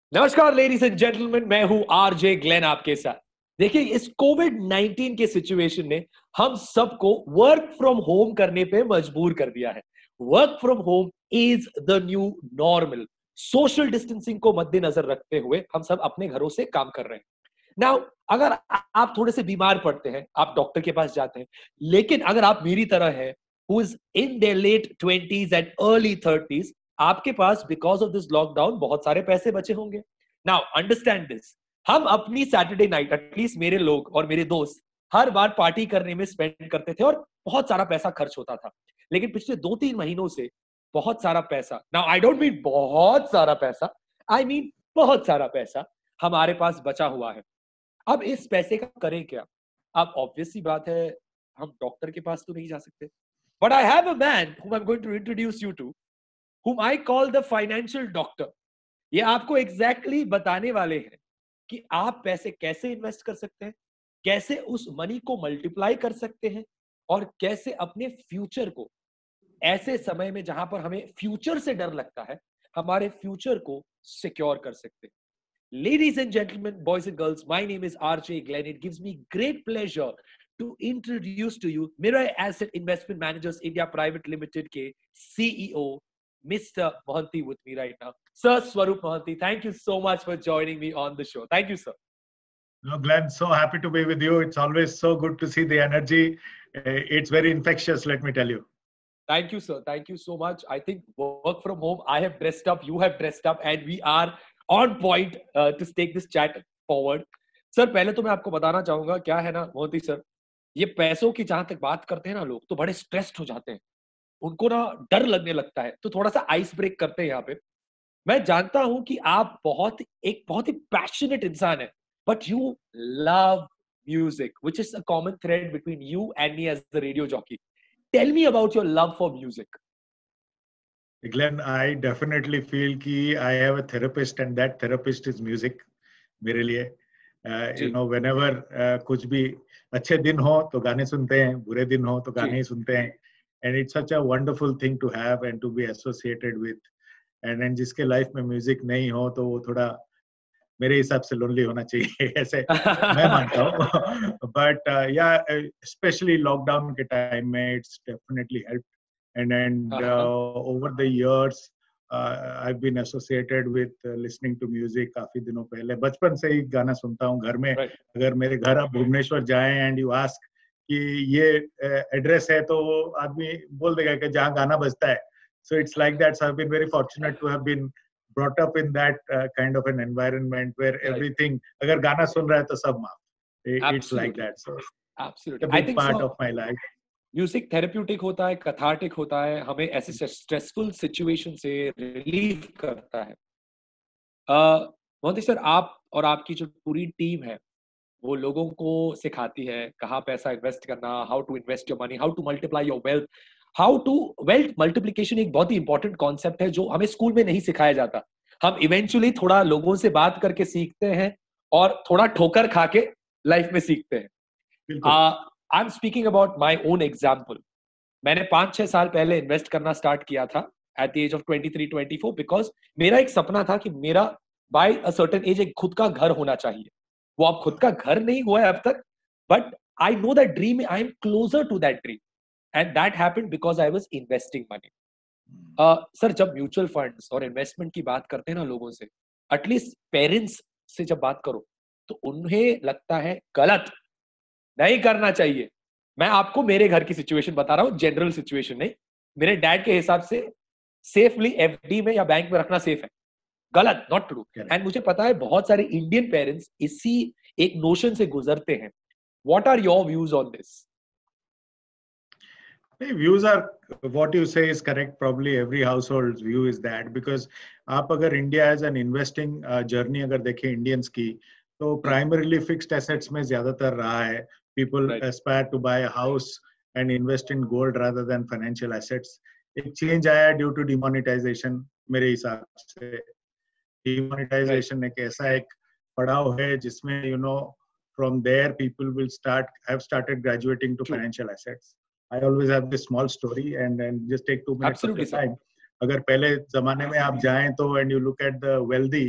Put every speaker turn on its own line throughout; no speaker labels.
नमस्कार ladies and gentleman, मैं हूं आरजे ग्लेन आपके साथ। देखिए, इस कोविड 19 के सिचुएशन ने हम सबको वर्क फ्रॉम होम करने पे मजबूर कर दिया है। Work from home is the new normal. Social distancing को मद्देनजर रखते हुए हम सब अपने घरों से काम कर रहे हैं। नाउ, अगर आप थोड़े से बीमार पड़ते हैं, आप डॉक्टर के पास जाते हैं। लेकिन अगर आप मेरी तरह है, who is in their late 20s and early 30s, आपके पास बिकॉज ऑफ दिस लॉकडाउन बहुत सारे पैसे बचे होंगे। Now understand this. हम अपनी सैटरडे नाइट, एटलीस्ट मेरे लोग और मेरे दोस्त, हर बार पार्टी करने में स्पेंड करते थे और बहुत सारा पैसा खर्च होता था। लेकिन पिछले 2-3 महीनों से बहुत सारा पैसा, नाउ आई डोंट मीन बहुत सारा पैसा, आई मीन बहुत सारा पैसा हमारे पास बचा हुआ है। अब इस पैसे का करें क्या? अब ऑब्वियस सी बात है, हम डॉक्टर के पास तो नहीं जा सकते। But I have a man whom I'm going to introduce you to, whom I call the financial doctor। ये आपको एग्जैक्टली बताने वाले हैं कि आप पैसे कैसे इन्वेस्ट कर सकते हैं, कैसे उस मनी को मल्टीप्लाई कर सकते हैं, और कैसे अपने फ्यूचर को, ऐसे समय में जहां पर हमें फ्यूचर से डर लगता है, हमारे फ्यूचर को सिक्योर कर सकते हैं। Ladies and gentlemen, boys and girls, my name is RJ Glenn. It gives me great pleasure to introduce to you Mirai Asset Investment Managers India Private Limited के CEO, Mr. Mohanty, with me right now. Sir Swaroop Mohanty, thank you so much for joining me on the show. Thank you, sir.
No, Glenn, so happy to be with you. It's always so good to see the energy. It's very infectious, let me tell you.
Thank you, sir. Thank you so much. I think work from home, I have dressed up, you have dressed up, and we are on point to take this chat forward. Sir, पहले तो मैं आपको बताना चाहूंगा, क्या है ना Modi sir, ये पैसों की जहां तक बात करते हैं ना, लोग तो बड़े स्ट्रेस्ड हो जाते हैं। उनको ना डर लगने लगता है। तो थोड़ा सा आइस ब्रेक करते हैं यहाँ पे। मैं जानता हूं कि आप बहुत ही पैशनेट इंसान है, but you love music, which is a common thread between you and me as the radio jockey. Tell me about your love for music.
Glenn, I definitely feel कि I have a therapist and that therapist is music मेरे लिए.
जी,
Whenever कुछ भी अच्छे दिन हो तो गाने सुनते हैं, बुरे दिन हो तो
जी,
गाने ही सुनते हैं. And it's such a wonderful thing to have and to be associated with. And जिसके लाइफ में म्यूजिक नहीं हो तो वो थोड़ा मेरे हिसाब से लोनली होना चाहिए ऐसे मैं मानता हूँ बट या स्पेशली लॉकडाउन के टाइम में इट्स डेफिनेटली हेल्प and
हाँ,
over the years I've been associated with listening to music काफी दिनों पहले बचपन से ही गाना सुनता हूँ घर में
right,
अगर मेरे घर आप भुवनेश्वर जाएं एंड यू आस्क कि ये एड्रेस है तो वो आदमी बोल देगा कि जहाँ गाना बजता है so it's like that so I've been very fortunate to have been brought up in that kind of an environment where
right,
everything अगर गाना सुन रहा है तो सब माफ it's like
absolutely,
that so
absolutely.
it's a
I
big
think
part
so.
of my life.
Music therapeutic होता है, cathartic होता है, हमें ऐसे स्ट्रेसफुल सिचुएशन से रिलीव करता है। मोदी सर, आप और आपकी जो पूरी टीम है, वो लोगों को सिखाती है कहाँ पैसा इन्वेस्ट करना, how to invest your money, how to multiply your wealth, how to wealth multiplication. एक बहुत ही इंपॉर्टेंट कॉन्सेप्ट है जो हमें स्कूल में नहीं सिखाया जाता। हम इवेंचुअली थोड़ा लोगों से बात करके सीखते हैं और थोड़ा ठोकर खा के लाइफ में सीखते हैं।
बिल्कुल
I am speaking about my own example. मैंने 5-6 साल पहले इन्वेस्ट करना स्टार्ट किया था at the age of 23-24, because मेरा एक सपना था कि मेरा बाय अ सर्टेन एज एक खुद का घर होना चाहिए। वो अब खुद का घर नहीं हुआ है अब तक, but I know that dream, I am closer to that dream, and that happened because I was investing money. Sir, जब म्यूचुअल फंड्स और इन्वेस्टमेंट की बात करते हैं ना लोगों से, एटलीस्ट पेरेंट्स से जब बात करो, तो उन्हें लगता है गलत, नहीं करना चाहिए। मैं आपको मेरे घर की सिचुएशन बता रहा हूं, जनरल सिचुएशन नहीं। मेरे डैड के हिसाब से सेफली एफडी में या बैंक में रखना सेफ है। गलत, नॉट ट्रू।
correct.
एंड मुझे पता है बहुत सारे इंडियन पेरेंट्स इसी एक नोशन से गुजरते हैं। What are your views on this?
Hey, views are what you say is correct. Probably every household's view is that because आप अगर India as an investing journey अगर देखें Indians की तो primarily fixed assets में ज्यादातर रहा है. People
right,
aspire to buy a house and invest in gold rather than financial assets. एक change आया due to demonetization मेरे हिसाब से.
राइट,
Demonetization एक ऐसा एक पड़ाव है जिसमें from there people will have started graduating to
true,
financial assets. I always have this small story and just take 2 minutes of
absolutely
your
sir,
time. अगर पहले जमाने में आप जाएं तो and you look at the wealthy,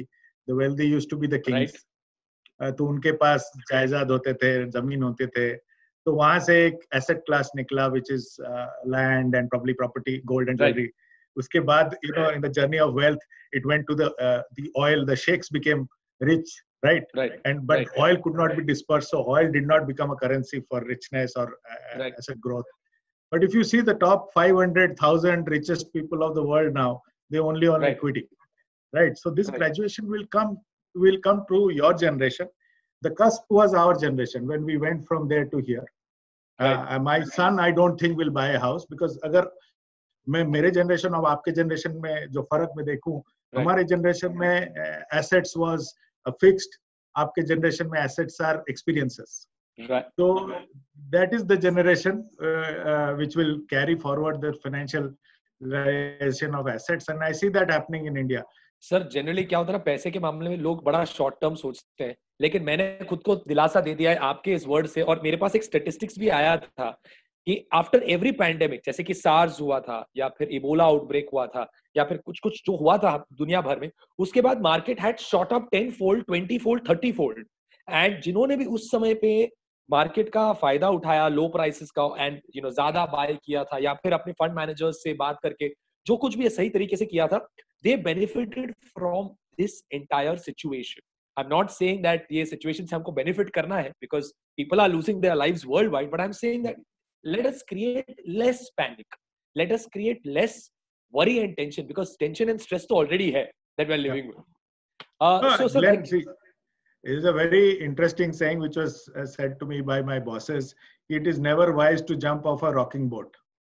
The wealthy used to be the kings.
Right.
तो उनके पास जायदाद होते थे, जमीन होते थे. तो वहां से एक एसेट क्लास निकला, which is land and probably property, gold and jewelry.
Right.
उसके बाद, in the journey of wealth, it went to the oil. The sheikhs became rich, right?
Right.
But
Right.
oil could not be dispersed, so oil did not become a currency for richness or
Right.
asset growth. But if you see the top 500,000 richest people of the world now, they only own
Right.
equity, right? So this
Right.
graduation will come to your generation. The cusp was our generation when we went from there to here.
Right.
My son, I don't think will buy a house, because अगर मैं मेरे generation और आपके generation में जो फर्क मैं देखूं, हमारे जनरेशन में assets was fixed, आपके जनरेशन में assets are experiences.
Right.
So that is the generation which will carry forward the financial realization of assets, and I see that happening in India.
Sir generally क्या होता है ना, पैसे के मामले में लोग बड़ा शॉर्ट टर्म सोचते हैं, लेकिन मैंने खुद को दिलासा दे दिया है आपके इस वर्ड से. और मेरे पास एक स्टेटिस्टिक्स भी आया था कि आफ्टर एवरी पैंडेमिक, जैसे कि सार्स हुआ था या फिर इबोला आउटब्रेक हुआ था या फिर कुछ कुछ जो हुआ था दुनिया भर में, उसके बाद market had shot up 10 fold, 20 fold, 30 fold. And जिन्होंने भी उस समय पे मार्केट का फायदा उठाया लो प्राइसेस का, एंड ज्यादा बाय किया था या फिर अपने फंड मैनेजर्स से बात करके जो कुछ भी सही तरीके से किया था, they benefited from this entire situation. I'm not saying that ये situation से हमको benefit करना है, because people are losing their lives worldwide, but I'm saying that let us create less panic, let us create less worry and tension, because tension and stress तो already है that we're living with. So sir,
Glenn, see, it is a very interesting saying which was said to me by my bosses. It is never wise to jump off a rocking boat.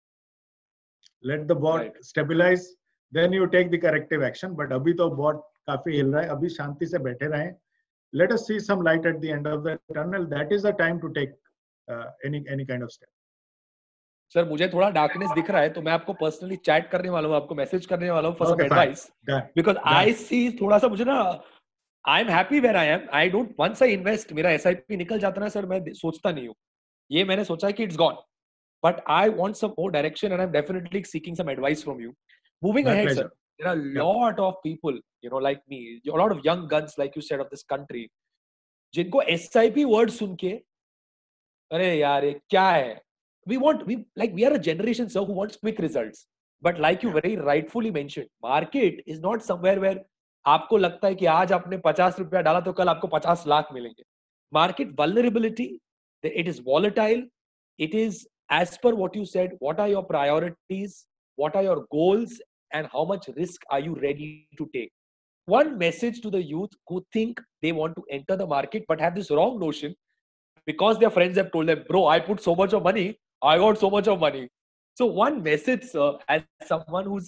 Let the boat stabilize, then you take the corrective action. But अभी तो boat काफी हिल रहा है, अभी शांति से बैठे रहें. Let us see some light at the end of the tunnel. That is the time to take any kind of step.
Sir मुझे थोड़ा डार्कनेस दिख रहा है, तो मैं आपको पर्सनली चैट करने वाला हूँ, आपको मैसेज करने वाला हूँ for some advice, because I see थोड़ा सा मुझे ना, I am happy where I am. I don't, once I invest, मेरा एसआईपी निकल जाता ना सर, मैं सोचता नहीं हूँ. ये मैंने सोचा है कि it's gone, but I want some more direction, and I'm definitely seeking some advice from you. Moving ahead, sir, there are a lot of people, like me, a lot of young guns, like you said, of this country, जिनको SIP word सुन के, अरे यार ये क्या है? We are a generation, sir, who wants quick results. But like you very rightfully mentioned, market is not somewhere where आपको लगता है कि आज आपने 50 रुपया डाला तो कल आपको 50 लाख मिलेंगे. Market vulnerability, it is volatile, it is, as per what you said, what are your priorities, what are your goals, and how much risk are you ready to take? One message to the youth who think they want to enter the market but have this wrong notion because their friends have told them, bro, I put so much of money, I got so much of money. So one message, sir, as someone who's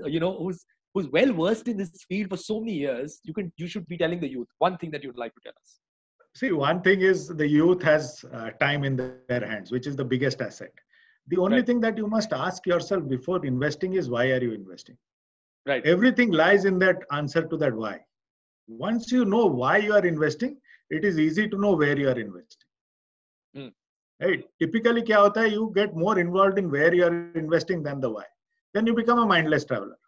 well versed in this field for so many years, you should be telling the youth one thing that you'd like to tell us.
See, one thing is the youth has time in their hands, which is the biggest asset. The only thing that you must ask yourself before investing is, why are you investing?
Right.
Everything lies in that answer to that why. Once you know why you are investing, it is easy to know where you are investing. Right? Typically, kya hota hai, you get more involved in where you are investing than the why. Then you become a mindless traveler.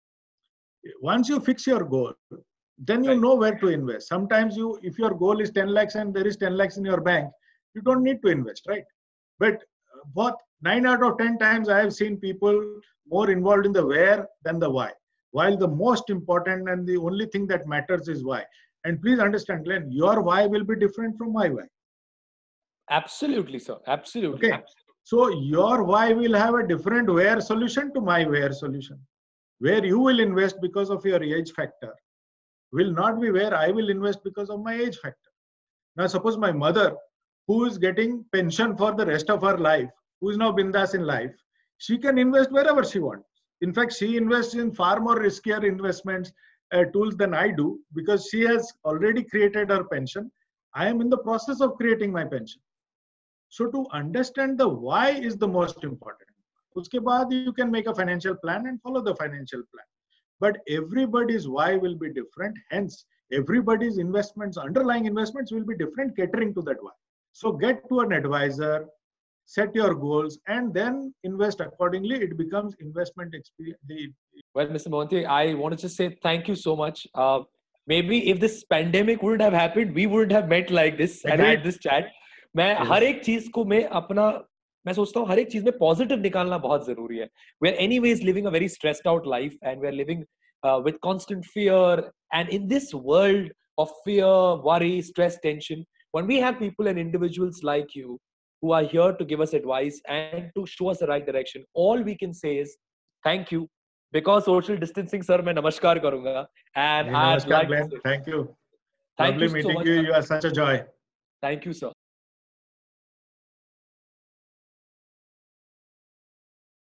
Once you fix your goal, then you know where to invest. Sometimes if your goal is 10 lakhs and there is 10 lakhs in your bank, you don't need to invest, right? But 9 out of 10 times I have seen people more involved in the where than the why. While the most important and the only thing that matters is why. And please understand, Glenn, your why will be different from my why.
Absolutely, sir. Absolutely.
Okay. So your why will have a different where solution to my where solution. Where you will invest because of your age factor will not be where I will invest because of my age factor. Now, suppose my mother, who is getting pension for the rest of her life, who is now bindas in life, she can invest wherever she wants. In fact, she invests in far more riskier investments tools than I do, because she has already created her pension. I am in the process of creating my pension. So to understand the why is the most important. Uske baad you can make a financial plan and follow the financial plan. But everybody's why will be different. Hence, everybody's investments, underlying investments will be different, catering to that why. So get to an advisor, set your goals, and then invest accordingly. It becomes investment experience.
Well, Mr. Mohanty, I want to just say thank you so much. maybe if this pandemic wouldn't have happened, we wouldn't have met like this and
Agreed.
had this chat. मैं
Yes.
हर एक चीज को मैं सोचता हूँ हर एक चीज में पॉजिटिव निकालना बहुत जरूरी है. We are anyways living a very stressed out life and we are living with constant fear, and in this world of fear, worry, stress, tension, when we have people and individuals like you who are here to give us advice and to show us the right direction, all we can say is thank you. Because social distancing, sir, मैं नमस्कार करूंगा, and I'd
Namaskar,
like to
Glenn.
say
Thank you.
thank
Lovely
you so
meeting
much,
you.
sir.
You are such a joy.
Thank you, sir.